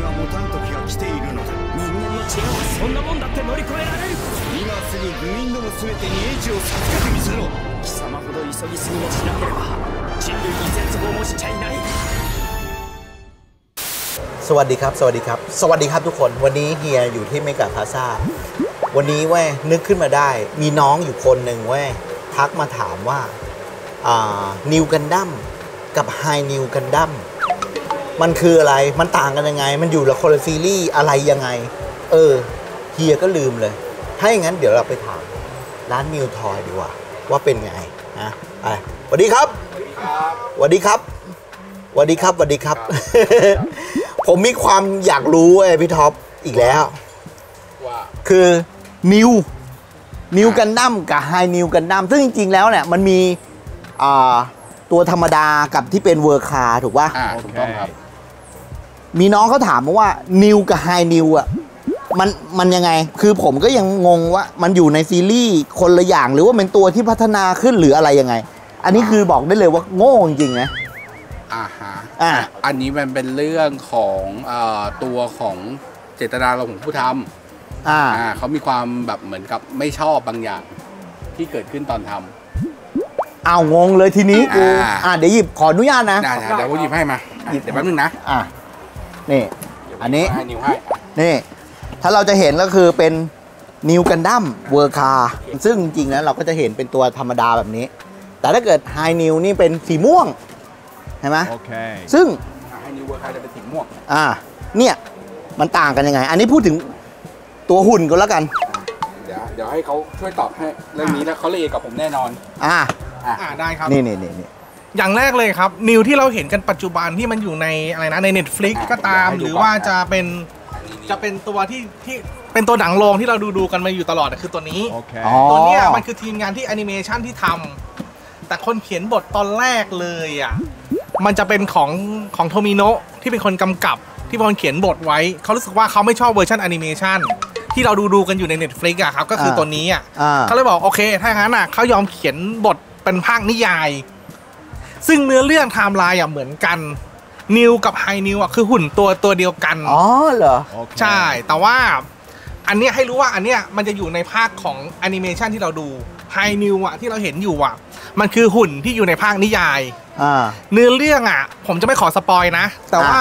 が持たん時が来ているのだ。 人間の知恵はそんなもんだって乗り越えられる。 今すぐ部員ども全てに英知を授けてみせろ。 貴様ほど急ぎすぎもしなければ人類に絶望もしちゃいない。 สวัสดีครับสวัสดีครับสวัสดีครับทุกคนวันนี้เฮียอยู่ที่เมกะพลาซ่าวันนี้เว้ยนึกขึ้นมาได้มีน้องอยู่คนหนึ่งเว้ยทักมาถามว่านิวกันดั้มกับไฮนิวกันดั้มมันคืออะไรมันต่างกันยังไงมันอยู่ละคนละซีรีส์อะไรยังไงเฮียก็ลืมเลยถ้าอย่างนั้นเดี๋ยวเราไปถามร้านนิวทอยดีกว่าว่าเป็นไงนะสวัสดีครับสวัสดีครับสวัสดีครับสวัสดีครับ ผมมีความอยากรู้พี่ท็อปอีกแล้วว่าคือนิวกันดั้มกับไฮนิวกันดั้มซึ่งจริงๆแล้วเนี่ยมันมีตัวธรรมดากับที่เป็นเวอร์คาถูกป่ะถูกต้องครับมีน้องเขาถามมาว่านิวกับไฮนิวมันยังไงคือผมก็ยังงงว่ามันอยู่ในซีรีส์คนละอย่างหรือว่าเป็นตัวที่พัฒนาขึ้นหรืออะไรยังไงอันนี้คือบอกได้เลยว่าโง่จริงๆนะอันนี้มันเป็นเรื่องของตัวของเจตนาเราของผู้ทำเขามีความแบบเหมือนกับไม่ชอบบางอย่างที่เกิดขึ้นตอนทำงงเลยทีนี้กูเดี๋ยวหยิบขออนุญาตนะเดี๋ยวผมหยิบให้มาเดี๋ยวแป๊บนึงนะนี่อันนี้ให้นิวให้นี่ถ้าเราจะเห็นก็คือเป็นนิวกันดั้มเวอร์คาซึ่งจริงๆนะเราก็จะเห็นเป็นตัวธรรมดาแบบนี้แต่ถ้าเกิดไฮนิวนี่เป็นสีม่วงใช่ไหมซึ่งไฮนิวเวอร์คาจะเป็นสีม่วงเนี่ยมันต่างกันยังไงอันนี้พูดถึงตัวหุ่นก็แล้วกันเดี๋ยวให้เขาช่วยตอบให้เรื่องนี้แล้วเขาละเอียดกับผมแน่นอนได้ครับนี่อย่างแรกเลยครับนิวที่เราเห็นกันปัจจุบันที่มันอยู่ในอะไรนะใน Netflix ก็ตามหรือว่าจะเป็นตัวที่เป็นตัวหนังโรงที่เราดูกันมาอยู่ตลอดคือตัวนี้ตัวเนี้ยมันคือทีมงานที่แอนิเมชันที่ทำแต่คนเขียนบทตอนแรกเลยมันจะเป็นของโทมิโนะที่เป็นคนกำกับที่เป็นคนเขียนบทไว้เขารู้สึกว่าเขาไม่ชอบเวอร์ชันแอนิเมชันที่เราดูกันอยู่ใน Netflix ครับก็คือตัวนี้เขาเลยบอกโอเคถ้าอย่างนั้นเขายอมเขียนบทเป็นภาคนิยายซึ่งเนื้อเรื่องไทม์ไลน์เหมือนกันนิวกับไฮนิวคือหุ่นตัวเดียวกันเหรอใช่แต่ว่าอันนี้ให้รู้ว่าอันเนี้ยมันจะอยู่ในภาคของแอนิเมชันที่เราดูไฮนิวที่เราเห็นอยู่มันคือหุ่นที่อยู่ในภาคนิยายเนื้อเรื่องผมจะไม่ขอสปอยนะแต่ว่า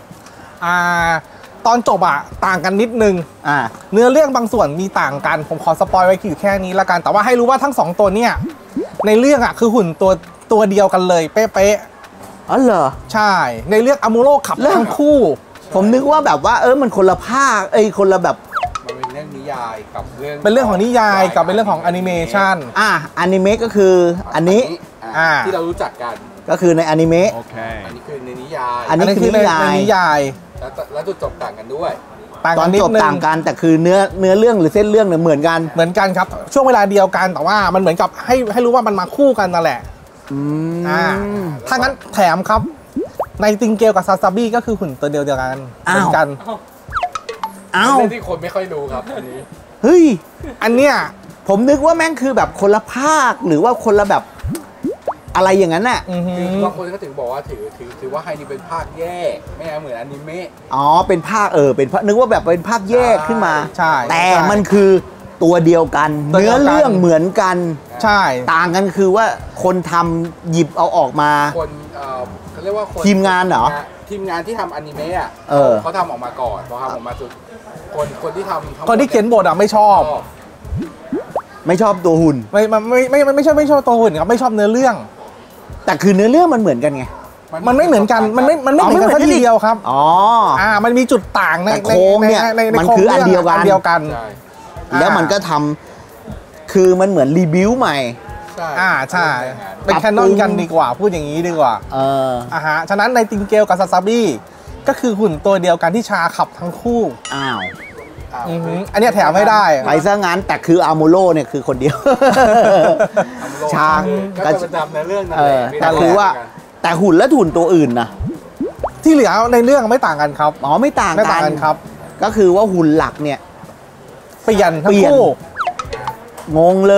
ตอนจบต่างกันนิดนึงเนื้อเรื่องบางส่วนมีต่างกันผมขอสปอยไว้อยู่แค่นี้ละกันแต่ว่าให้รู้ว่าทั้ง2ตัวเนี่ยในเรื่องคือหุ่นตัวเดียวกันเลยเป๊ะเหรอใช่ในเรื่องอามูโร่ขับทั้งคู่ผมนึกว่าแบบว่ามันคนละภาคคนละแบบมันเป็นเรื่องนิยายกับเรื่องเป็นเรื่องของนิยายกับเป็นเรื่องของแอนิเมชันอนิเมะก็คืออันนี้ที่เรารู้จักกันก็คือในอนิเมะอันนี้คือในนิยายอันนี้คือในนิยายแล้วจุดจบต่างกันด้วยตอนจบต่างกันแต่คือเนื้อเรื่องหรือเส้นเรื่องเนี่ยเหมือนกันครับช่วงเวลาเดียวกันแต่ว่ามันเหมือนกับให้รู้ว่ามันมาคู่กันนั่นแหละถ้างั้นแถมครับในติงเกลกับซาซาบิก็คือหุ่นตัวเดียวกันเหมือนกันเรื่องที่คนไม่ค่อยรู้ครับอันนี้เฮ้ยอันเนี้ยผมนึกว่าแม่งคือแบบคนละภาคหรือว่าคนละแบบอะไรอย่างนั้นน่ะบางคนก็ถึงบอกว่าถือว่าไฮนิวเป็นภาคแยกไม่เหมือนอนิเมะเป็นภาคเป็นนึกว่าแบบเป็นภาคแยกขึ้นมาใช่แต่มันคือตัวเดียวกันเนื้อเรื่องเหมือนกันใช่ต่างกันคือว่าคนทำหยิบเอาออกมาคนเขาเรียกว่าทีมงานเหรอทีมงานที่ทำอนิเมะเขาทำออกมาก่อนพอทำออกมาสุดคนที่ทำคนที่เขียนบทไม่ชอบตัวหุ่นไม่ชอบตัวหุ่นครับไม่ชอบเนื้อเรื่องแต่คือเนื้อเรื่องมันเหมือนกันไงมันไม่เหมือนกันมันไม่เหมือนกันทีเดียวครับมันมีจุดต่างในโค้งเนี่ยมันคืออันเดียวกันแล้วมันก็ทำคือมันเหมือนรีบิวใหม่ใช่เป็นแคนนอนกันดีกว่าพูดอย่างนี้ดีกว่าฉะนั้นในติงเกลกับซาซาบิก็คือหุ่นตัวเดียวกันที่ชาขับทั้งคู่อันนี้แถมไม่ได้ไปซะงั้นแต่คืออามูโร่เนี่ยคือคนเดียวชาก็จะจำในเรื่องนั้นแต่คือว่าแต่หุ่นและหุ่นตัวอื่นนะที่เหลือในเรื่องไม่ต่างกันครับไม่ต่างกันครับก็คือว่าหุ่นหลักเนี่ยเปลี่ยนทั้งคู่งงเลยแต่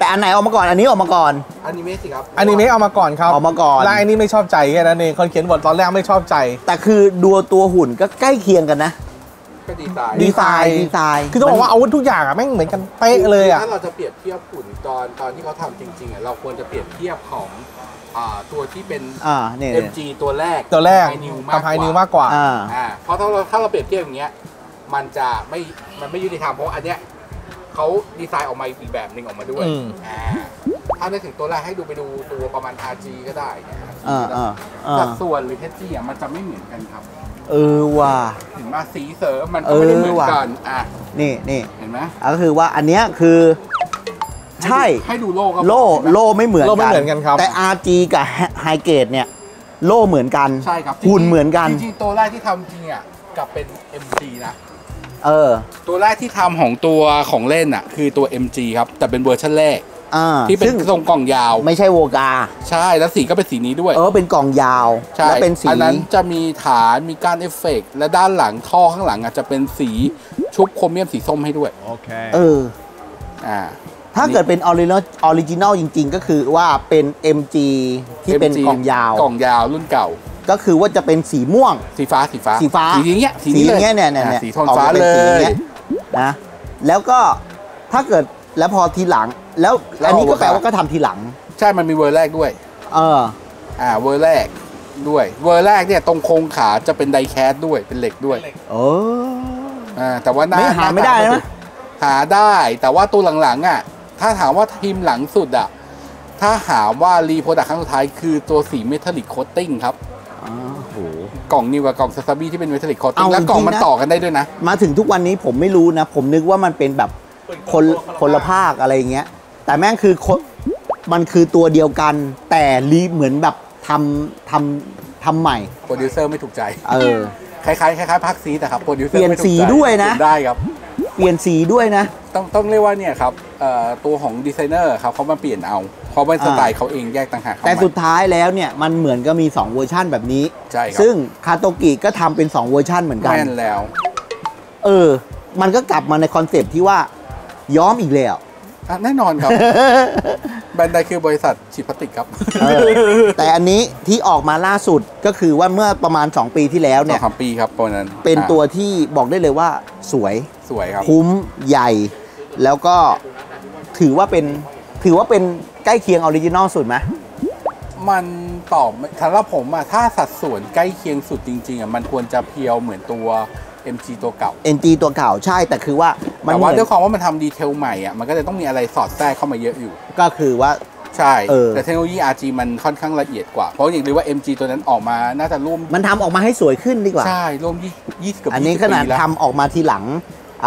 แต่อันไหนออกมาก่อนอันนี้ออกมาก่อนอนิเมะสิครับอนิเมะเอามาก่อนครับเอามาก่อนแล้วไอ้นี่ไม่ชอบใจแค่นั้นเองคนเขียนบทตอนแรกไม่ชอบใจแต่คือดูตัวหุ่นก็ใกล้เคียงกันนะก็ดีไซน์ดีไซน์คือต้องบอกว่าอาวุธทุกอย่างอะแม่งเหมือนกันเป๊ะเลยอะถ้าเราจะเปรียบเทียบหุ่นตอนที่เขาทำจริงๆอ่ะเราควรจะเปรียบเทียบของตัวที่เป็นเนี่ย MG ตัวแรกตัวแรกไฮนิวกับไฮนิวมากกว่าเพราะถ้าเราเปรียบเทียบอย่างเงี้ยมันจะไม่ยุติธรรมเพราะอันเนี้ยเขาดีไซน์ออกมาอีกแบบหนึ่งออกมาด้วยถ้านึกถึงตัวแรกให้ไปดูตัวประมาณ RG ก็ได้แต่ส่วนหรือเทสจี้อ่ะมันจะไม่เหมือนกันครับว่ะถึงมาสีเสริมมันก็ไม่ได้เหมือนกันนี่เห็นไหมก็คือว่าอันเนี้ยคือใช่ให้ดูโล่ก็โล่ไม่เหมือนกันครับแต่ RG กับไฮเกรดเนี่ยโล่เหมือนกันใช่ครับหุ่นเหมือนกันจริงๆตัวแรกที่ทำจริงอ่ะกับเป็น MG นะตัวแรกที่ทำของตัวของเล่นอ่ะคือตัว MG ครับแต่เป็นเวอร์ชันแรกที่เป็นทรงกล่องยาวไม่ใช่โวกาใช่แล้วสีก็เป็นสีนี้ด้วยเป็นกล่องยาวและเป็นสีอันนั้นจะมีฐานมีการเอฟเฟกต์และด้านหลังท่อข้างหลังอาจจะเป็นสีชุบโครเมียมสีส้มให้ด้วยโอเคถ้าเกิดเป็นออริจินอลจริงๆก็คือว่าเป็น MG ที่เป็นกล่องยาวรุ่นเก่าก็คือว่าจะเป็นสีม่วงสีฟ้าสีอย่างเงี้ยสีเงี้ยเนี่ยสีโทนฟ้าเลยนะแล้วก็ถ้าเกิดแล้วพอทีหลังแล้วอันนี้ก็แปลว่าก็ทำทีหลังใช่มันมีเวอร์แรกด้วยเวอร์แรกด้วยเวอร์แรกเนี่ยตรงโครงขาจะเป็นไดแคสด้วยเป็นเหล็กด้วยแต่ว่าหาไม่ได้นะหาได้แต่ว่าตัวหลังๆอ่ะถ้าถามว่าทีมหลังสุดอ่ะถ้าหาว่ารีโปรดักครั้งสุดท้ายคือตัวสีเมทัลลิกโคตติ้งครับกล่องนิวกับกล่องซาซาบิที่เป็นเมทัลลิกโคตติ้งแล้วกล่องมันต่อกันได้ด้วยนะมาถึงทุกวันนี้ผมไม่รู้นะผมนึกว่ามันเป็นแบบคนละภาคอะไรอย่างเงี้ยแต่แม่งคือมันคือตัวเดียวกันแต่รีเหมือนแบบทำใหม่โปรดิวเซอร์ไม่ถูกใจคล้ายภาคซีแต่ครับโปรดิวเซอร์เปลี่ยนสีด้วยนะได้ครับเปลี่ยนสีด้วยนะต้องเรียกว่าเนี่ยครับตัวของดีไซเนอร์ครับเขามาเปลี่ยนเอาเพราะเป็นสไตล์เขาเองแยกต่างหากแต่สุดท้ายแล้วเนี่ยมันเหมือนก็มี2เวอร์ชันแบบนี้ใช่ครับซึ่งคาโตกิก็ทำเป็น2เวอร์ชันเหมือนกันแม่นแล้วมันก็กลับมาในคอนเซปต์ที่ว่าย้อมอีกแล้วแน่นอนครับแบรนด์ใดคือบริษัทฉีดพลาสติกครับแต่อันนี้ที่ออกมาล่าสุดก็คือว่าเมื่อประมาณ2ปีที่แล้วเนี่ย 2-3 ปีครับตอนนั้นเป็นตัวที่บอกได้เลยว่าสวยครับคุ้มใหญ่แล้วก็ถือว่าเป็นใกล้เคียงออริจินอลสุดไหมมันตอบสำหรับผมอะถ้าสัดส่วนใกล้เคียงสุดจริงๆอะมันควรจะเพียวเหมือนตัว MG ตัวเก่า MG ตัวเก่าใช่แต่คือว่าแต่ว่าด้วยความว่ามันทำดีเทลใหม่อ่ะมันก็เลยต้องมีอะไรสอดแทรกเข้ามาเยอะอยู่ก็คือว่าใช่แต่เทคโนโลยี RG มันค่อนข้างละเอียดกว่าเพราะอย่างที่ว่า MG ตัวนั้นออกมาน่าจะร่วมมันทำออกมาให้สวยขึ้นดีกว่าใช่ร่วม20กับอันนี้ขนาดทำออกมาทีหลัง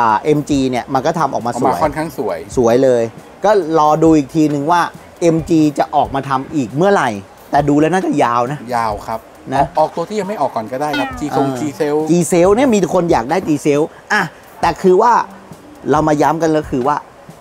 MG เนี่ยมันก็ทำออกมาสวยค่อนข้างสวยเลยก็รอดูอีกทีหนึ่งว่า MG จะออกมาทำอีกเมื่อไหร่แต่ดูแล้วน่าจะยาวนะยาวครับนะออกตัวที่ยังไม่ออกก่อนก็ได้ครับ G Cell เนี่ยมีคนอยากได้ G Cell แต่คือว่าเรามาย้ำกันแล้วคือว่า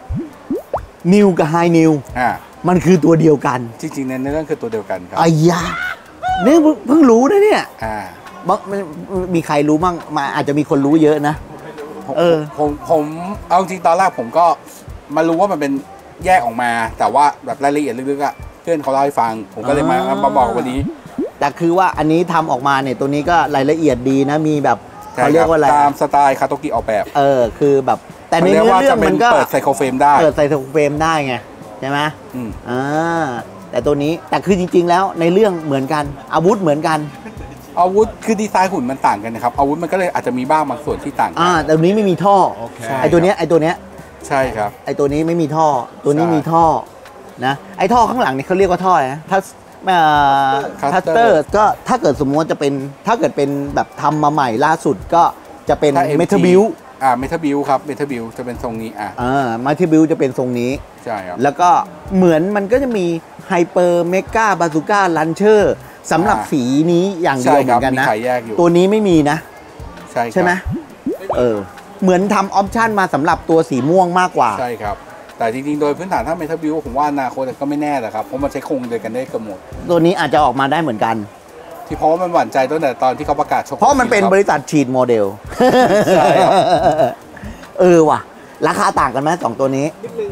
New กับ High New มันคือตัวเดียวกันจริงๆในเรื่องคือตัวเดียวกันครับเนี่ยเพิ่งรู้นะเนี่ยมีใครรู้บ้างมาอาจจะมีคนรู้เยอะนะผมเอาจริงตอนแรกผมก็มารู้ว่ามันเป็นแยกออกมาแต่ว่าแบบรายละเอียดลึกๆเพื่อนเขาเล่าให้ฟังผมก็เลยมาบอกวันนี้แต่คือว่าอันนี้ทำออกมาเนี่ยตัวนี้ก็รายละเอียดดีนะมีแบบเขาเรียกว่าอะไรตามสไตล์คาโตกิออกแบบคือแบบแต่ในเรื่องมันก็เปิดไซโครเฟรมได้ไงใช่ไหมแต่ตัวนี้แต่คือจริงๆแล้วในเรื่องเหมือนกันอาวุธเหมือนกันอาวุธคือดีไซน์หุ่นมันต่างกันนะครับอาวุธมันก็เลยอาจจะมีบ้างบางส่วนที่ต่างกันแต่ตัวนี้ไม่มีท่อไอตัวเนี้ยใช่ครับไอตัวนี้ไม่มีท่อตัวนี้มีท่อนะไอท่อข้างหลังนี่เขาเรียกว่าท่ออะไรนะทัสเตอร์ก็ถ้าเกิดสมมติว่าจะเป็นถ้าเกิดเป็นแบบทำมาใหม่ล่าสุดก็จะเป็นเมทัลบิลเมทัลบิลครับเมทัลบิลจะเป็นทรงนี้เมทัลบิลจะเป็นทรงนี้ใช่ครับแล้วก็เหมือนมันก็จะมีไฮเปอร์เมกาบาซูก้าลันเชอร์สำหรับสีนี้อย่างเดียวเหมือนกันนะตัวนี้ไม่มีนะใช่ไหมเหมือนทำออปชั่นมาสำหรับตัวสีม่วงมากกว่าใช่ครับแต่จริงๆโดยพื้นฐานถ้าเมทัลบิลผมว่าอนาคตก็ไม่แน่แหละครับเพราะมันใช้คงเดียวกันได้เกือบหมดตัวนี้อาจจะออกมาได้เหมือนกันที่เพราะว่ามันหวั่นใจตั้งแต่ตอนที่เขาประกาศชกเพราะมันเป็นบริษัทฉีดโมเดลใช่ว่ะราคาต่างกันไหม2ตัวนี้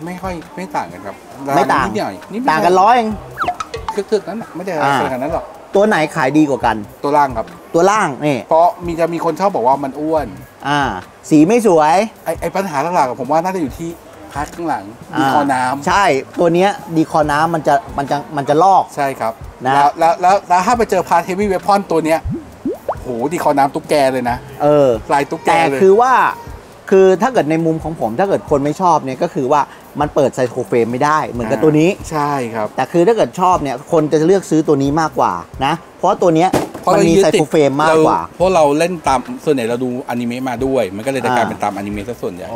ไม่ต่างกันครับไม่ต่างนิดหน่อยนิดต่างกัน100เองคึกๆนั้นน่ะไม่ได้อะไรขนาดนั้นหรอกตัวไหนขายดีกว่ากันตัวล่างครับตัวล่างนี่เพราะจะมีคนชอบบอกว่ามันอ้วนสีไม่สวยไอ้ปัญหาหลักๆผมว่าน่าจะอยู่ที่พาร์ทข้างหลังดีคอน้ำใช่ตัวเนี้ยดีคอน้ำมันจะลอกใช่ครับนะแล้วถ้าไปเจอพาร์ทเฮฟวี่เวพอนตัวเนี้ยโหดีคอน้ำตุ๊กแกเลยนะลายตุ๊กแกแต่เลยคือถ้าเกิดในมุมของผมถ้าเกิดคนไม่ชอบเนี่ยก็คือว่ามันเปิดไซโครเฟรมไม่ได้เหมือนกับตัวนี้ใช่ครับแต่คือถ้าเกิดชอบเนี่ยคนจะเลือกซื้อตัวนี้มากกว่านะเพราะตัวเนี้ยมันมีไซโครเฟรมมากกว่าเพราะเราเล่นตามส่วนใหญ่เราดูอนิเมะมาด้วย มันก็เลยจะกลายเป็นตามอนิเมะซะส่วนใหญ่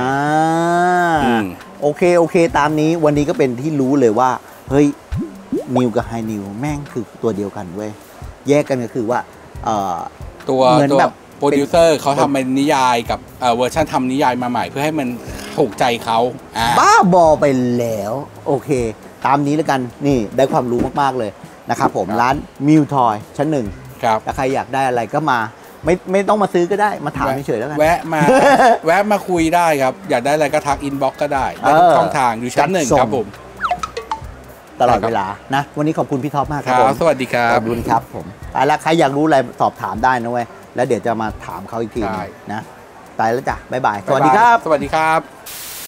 โอเคตามนี้วันนี้ก็เป็นที่รู้เลยว่าเฮ้ยนิวกับไฮนิวแม่งคือตัวเดียวกันเว้ยแยกกันก็คือว่าตัวเหมือนแบบโปรดิวเซอร์เขาทำเป็นนิยายกับเวอร์ชันทำนิยายมาใหม่เพื่อให้มันถูกใจเขาบ้าบอไปแล้วโอเคตามนี้แล้วกันนี่ได้ความรู้มากๆเลยนะครับผมร้านมิวทอยชั้น 1ครับถ้าใครอยากได้อะไรก็มาไม่ต้องมาซื้อก็ได้มาถามเฉยๆแล้วกันแวะมาคุยได้ครับอยากได้อะไรก็ทักอินบ็อกซ์ก็ได้ทุกช่องทางอยู่ชั้น 1ครับผมตลอดเวลานะวันนี้ขอบคุณพี่ท็อปมากครับสวัสดีครับขอบคุณครับผมตายแล้วใครอยากรู้อะไรสอบถามได้นะเว้ยแล้วเดี๋ยวจะมาถามเขาอีกทีนะตายแล้วจ้ะบ๊ายบายสวัสดีครับสวัสดีครับ